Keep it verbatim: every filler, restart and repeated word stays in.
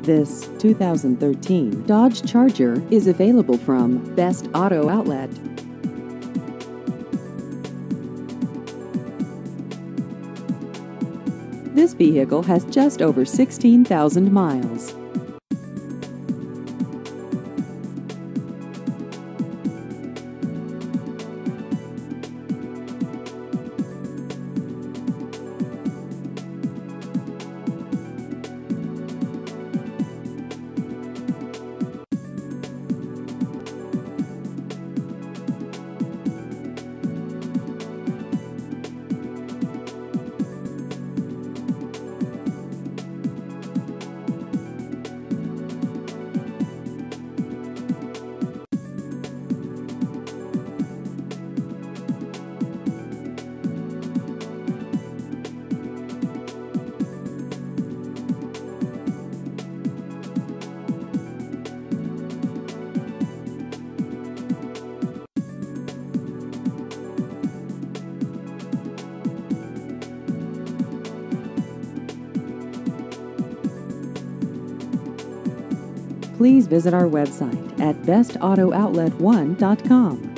This two thousand thirteen Dodge Charger is available from Best Auto Outlet. This vehicle has just over sixteen thousand miles. Please visit our website at best auto outlet one dot com.